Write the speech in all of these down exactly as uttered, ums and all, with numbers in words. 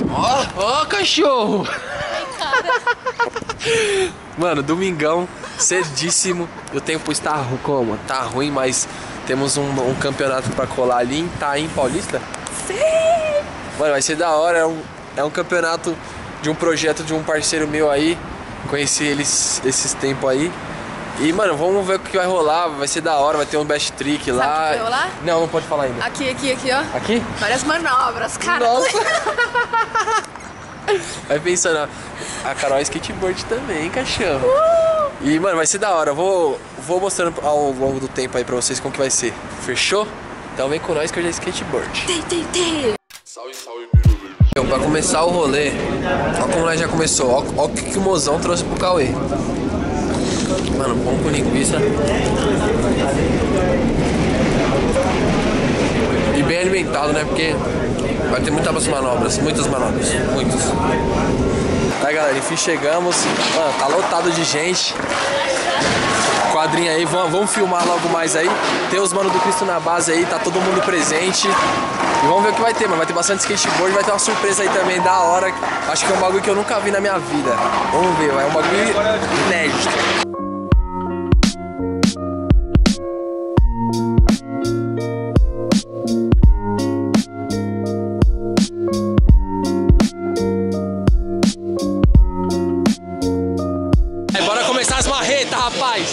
Ó, ó, cachorro! Mano, domingão, cedíssimo. O tempo está como? Tá ruim, mas temos um, um campeonato pra colar ali em Itaim Paulista. Sim! Mano, vai ser da hora. É um, é um campeonato de um projeto de um parceiro meu aí. Conheci eles esses tempos aí. E, mano, vamos ver o que vai rolar. Vai ser da hora, vai ter um best trick lá. Sabe o que vai rolar? Não, não pode falar ainda. Aqui, aqui, aqui, ó. Aqui? Várias manobras, cara. Nossa! Vai pensando, a Carol é skateboard também, cachorro. Uh! E, mano, vai ser da hora. Eu vou, vou mostrando ao longo do tempo aí pra vocês como que vai ser. Fechou? Então vem com nós que eu já é skateboard. Tem, tem, tem. Salve, salve, meu. Pra começar o rolê, ó como nós já começou. Ó, ó o que, que o mozão trouxe pro Cauê. Mano, pão com linguiça. E bem alimentado, né? Porque vai ter muitas manobras, muitas manobras, muitas. Tá, galera, enfim chegamos. Mano, tá lotado de gente. Quadrinho aí, vamos, vamos filmar logo mais aí. Tem os manos do Cristo na base aí, tá todo mundo presente. E vamos ver o que vai ter, mano. Vai ter bastante skateboard, vai ter uma surpresa aí também da hora. Acho que é um bagulho que eu nunca vi na minha vida. Vamos ver, é um bagulho inédito. Bora começar as marretas, rapaz!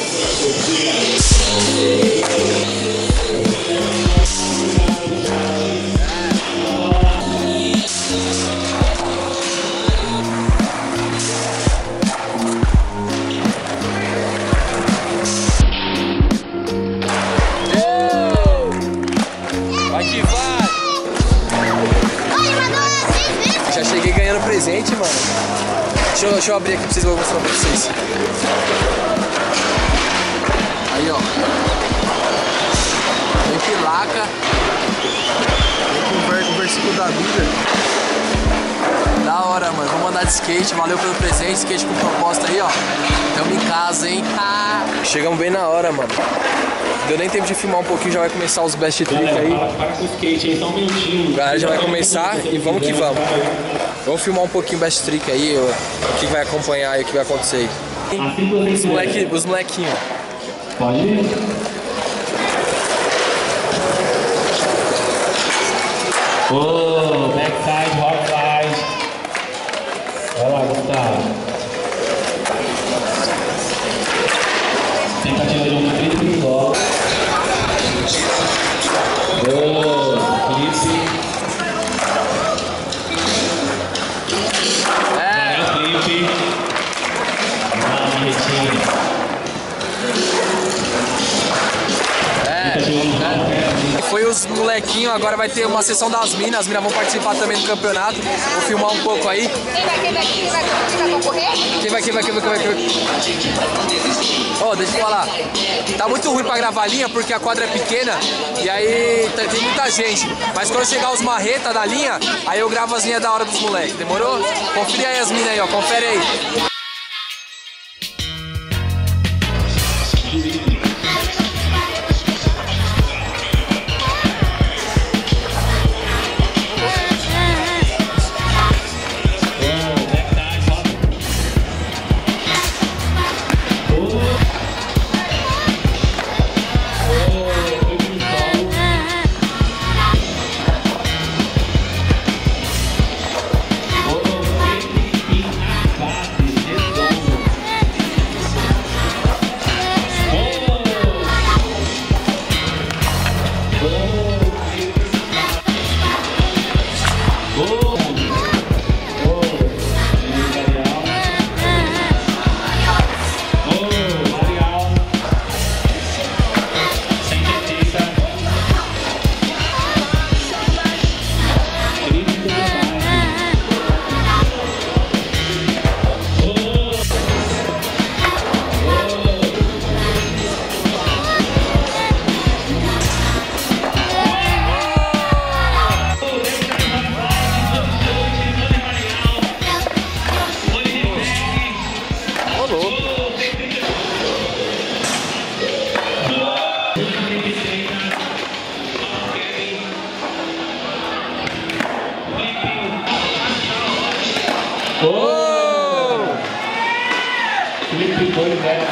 Vai que vai! Já cheguei ganhando presente, mano. Deixa eu, deixa eu abrir aqui pra vocês, vou mostrar pra vocês. Aí, ó. Tem placa. Tem com o versículo da Bíblia. Da hora, mano. Vamos andar de skate. Valeu pelo presente. Skate com proposta aí, ó. Tamo em casa, hein? Ah. Chegamos bem na hora, mano. Deu nem tempo de filmar um pouquinho, já vai começar os best trick aí. Para com o skate aí, só um minutinho. A galera já vai começar e vamos que vamos. Vamos filmar um pouquinho o best trick aí, o que vai acompanhar e o que vai acontecer aí. Os, moleque, os molequinhos. Pode ir. Oh, backside, hot side. Vai lá, Gustavo. Tentativa de um trinta mil dólares. Oh, flip. É. Flip. Uma marretinha. É. Foi os molequinhos, agora vai ter uma sessão das minas. As minas vão participar também do campeonato. Vou filmar um pouco aí. Quem vai, quem vai, quem vai, quem vai concorrer? Quem vai, quem vai, quem vai, quem vai, quem vai? Oh, deixa eu falar. Tá muito ruim pra gravar a linha porque a quadra é pequena e aí tem muita gente. Mas quando chegar os marreta da linha, aí eu gravo as linhas da hora dos moleques. Demorou? Confere aí as minas aí, ó. Confere aí. Oh, Oh! Felipe foi velho.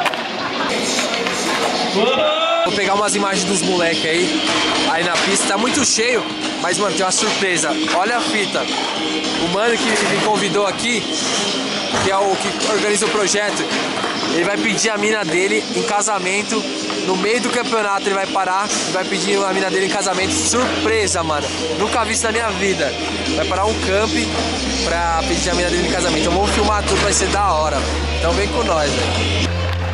Vou pegar umas imagens dos moleques aí, aí na pista, tá muito cheio, mas mano, tem uma surpresa, olha a fita. O mano que me convidou aqui, que é o que organiza o projeto, ele vai pedir a mina dele em casamento, no meio do campeonato ele vai parar e vai pedir a mina dele em casamento, surpresa, mano, nunca vi isso na minha vida. Vai parar um camp pra pedir a mina dele em casamento, então vamos filmar tudo, vai ser da hora, então vem com nós, velho.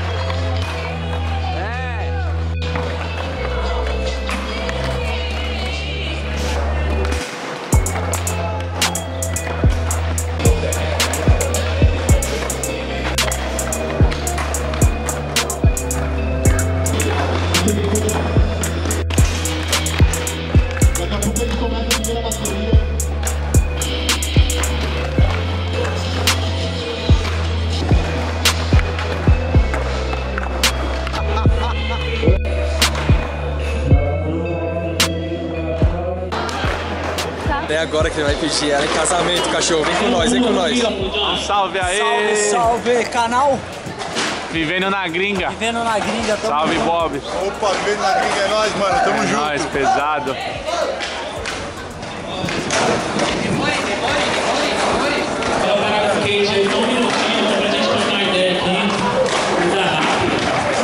É agora que ele vai pedir ela em casamento, cachorro. Vem com nós, vem com nós. Um salve aí! Salve, salve, canal Vivendo na gringa. Vivendo na Gringa. Tamo Salve, junto. Bob. Opa, vivendo na gringa é nóis, mano. Tamo É junto. nóis, pesado. Galera, skate aí, só um minutinho pra gente trocar uma ideia aqui. Coisa rápida.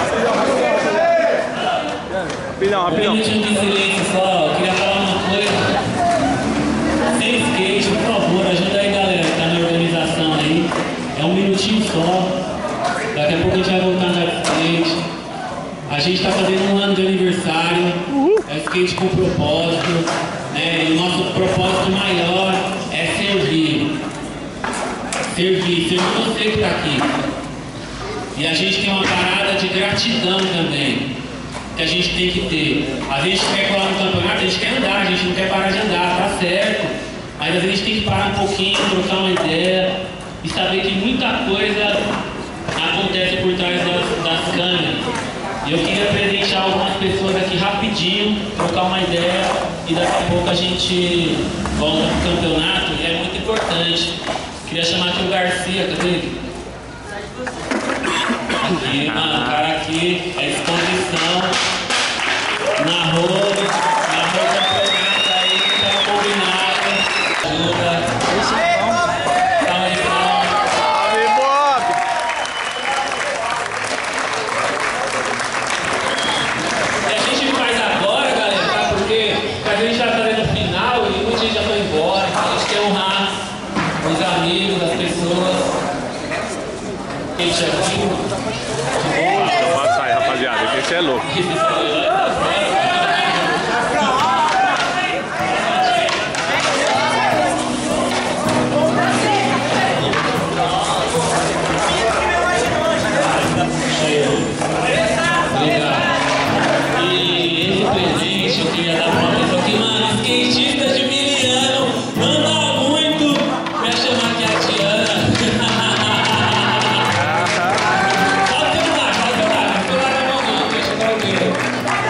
Rapidão, Um rapidão. minutinho de silêncio só, eu queria falar uma coisa. Sem skate, por favor, ajuda aí, galera, que tá na organização aí. É um minutinho só. Daqui a pouco a gente vai voltar no skate. A gente tá fazendo um ano de aniversário. É o skate com propósito. Né? E o nosso propósito maior é servir. Servir, servir você que tá aqui. E a gente tem uma parada de gratidão também, que a gente tem que ter. Às vezes a gente quer colar no campeonato, a gente quer andar, a gente não quer parar de andar, tá certo. Mas às vezes a gente tem que parar um pouquinho, trocar uma ideia e saber que muita coisa acontece por trás das, das câmeras. E eu queria presentear algumas pessoas aqui rapidinho, trocar uma ideia e daqui a pouco a gente volta pro campeonato e é muito importante. Queria chamar aqui o Garcia, cadê ele? Aqui, mano, o cara aqui é exposição, narrou, narrou o campeonato aí, tá combinado, ajuda. Calma aí, calma. Salve, Bob. E a gente faz agora, galera, tá? Porque a gente já tá fazendo o final e muita gente já foi embora, então a gente quer honrar os amigos, as pessoas. Gente, aqui. Pode sair, rapaziada, que esse é louco. Legal. E esse presente eu queria dar pra uma pessoa que, mano, skatista de Miliano, anda muito. Quer chamar aqui a Tiana. Pode celular, pode celular, pode celular na mão não, deixa eu ver.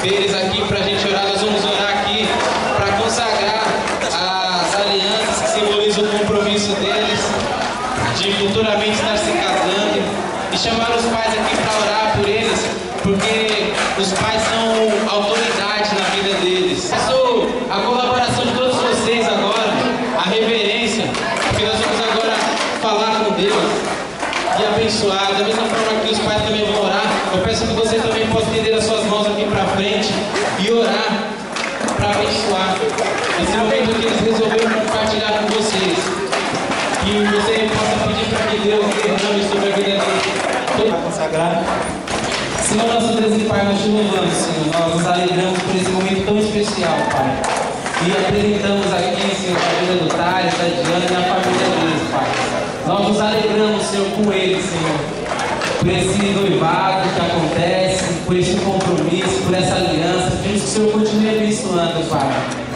deles aqui pra gente orar. Nós vamos orar aqui para consagrar as alianças que simbolizam o compromisso deles de futuramente estar se casando, e chamar os pais aqui para orar por eles, porque os pais são autoridade na vida deles. Peço a colaboração de todos vocês agora, a reverência, porque nós vamos agora falar com Deus e abençoar. Da mesma forma que os pais também vão orar, eu peço que você também possa estender as suas mãos aqui para frente e orar para abençoar esse momento que eles resolveram compartilhar com vocês. Que você possa pedir para que Deus derrame sobre a vida deles. Para consagrar. Senhor, nosso Deus e Pai, nós te louvamos, Senhor. Nós nos alegramos por esse momento tão especial, Pai. E apresentamos aqui, Senhor, a vida do Thales, da Diana e da família deles, Pai. Nós nos alegramos, Senhor, com eles, Senhor. Por esse noivado que acontece, por esse compromisso, por essa aliança. Pedimos que o Senhor continue abençoando, Pai.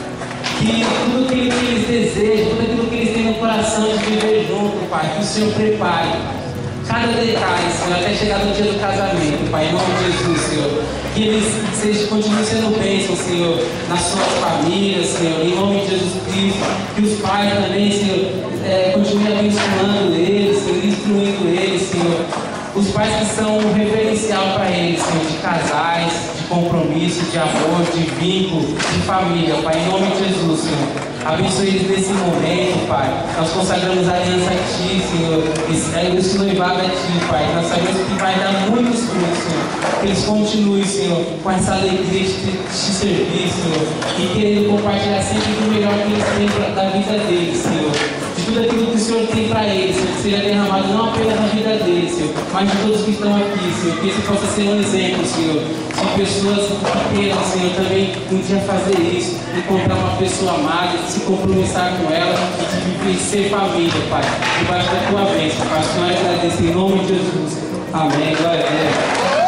Que tudo aquilo que eles desejam, tudo aquilo que eles têm no coração de viver junto, Pai, que o Senhor prepare cada detalhe, Senhor, até chegar no dia do casamento, Pai, em nome de Jesus, Senhor. Que eles sejam, continuem sendo bênçãos, Senhor, nas suas famílias, Senhor, em nome de Jesus Cristo. Que os pais também, Senhor, é, continuem abençoando eles, Senhor, instruindo eles, Senhor. Os pais que são um referencial para eles, Senhor, de casais, de compromisso, de amor, de vínculo, de família, Pai, em nome de Jesus, Senhor. Abençoe eles nesse momento, Pai. Nós consagramos a aliança a Ti, Senhor. Esse, esse noivado a Ti, Pai. Nós sabemos que vai dar muitos frutos, Senhor. Que eles continuem, Senhor, com essa alegria de te, te servir, Senhor. E querendo compartilhar sempre o melhor que eles têm pra, da vida deles, Senhor. De tudo aquilo que o Senhor tem para eles, Senhor. Que seja derramado não apenas na vida deles, Senhor, mas de todos que estão aqui, Senhor. Que esse possa ser um exemplo, Senhor. De pessoas que queiram, Senhor, também um dia fazer isso. Encontrar uma pessoa amada, se compromissar com ela e de ser família, Pai, debaixo da Tua bênção, Pai. O Senhor agradece em nome de Jesus. Amém. Glória a Deus.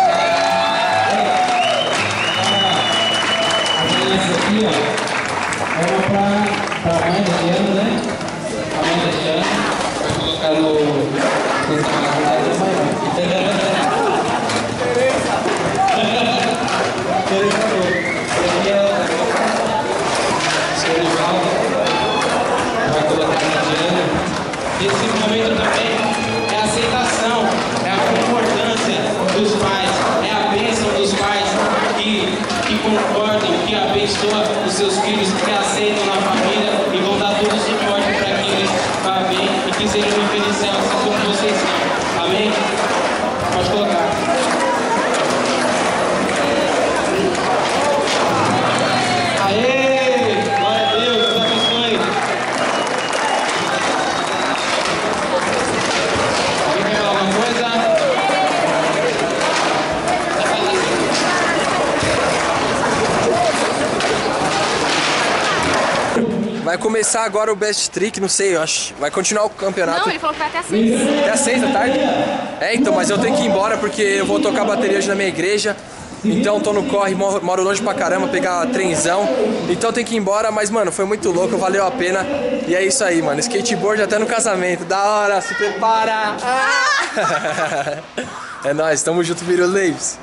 A aliança aqui, ó, é uma para a mãe da Diana, né? A mãe da Diana vai colocar no. Esse momento também é a aceitação, é a concordância dos pais, é a bênção dos pais que, que concordam, que abençoam os seus filhos, que aceitam na família e vão dar todo o suporte para que eles vá bem e que sejam um referencial assim como vocês são. Amém? Pode colocar. Aê! Vai começar agora o Best Trick, não sei, eu acho. Vai continuar o campeonato. Não, ele falou que vai até às seis. Até às seis da tarde? É, então, mas eu tenho que ir embora porque eu vou tocar bateria hoje na minha igreja. Então tô no corre, moro longe pra caramba, pegar trenzão. Então tem que ir embora, mas mano, foi muito louco, valeu a pena. E é isso aí, mano. Skateboard até no casamento. Da hora, se prepara! Ah! É nóis, tamo junto, Virou Leaves.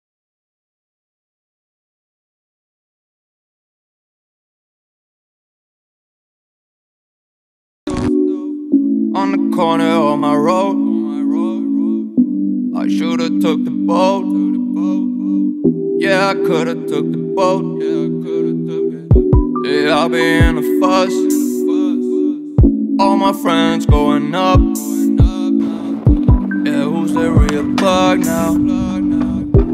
On the corner of my road, I should've took the boat. Yeah, I could've took the boat. Yeah, I'll be in a fuss. All my friends going up. Yeah, who's the real plug now?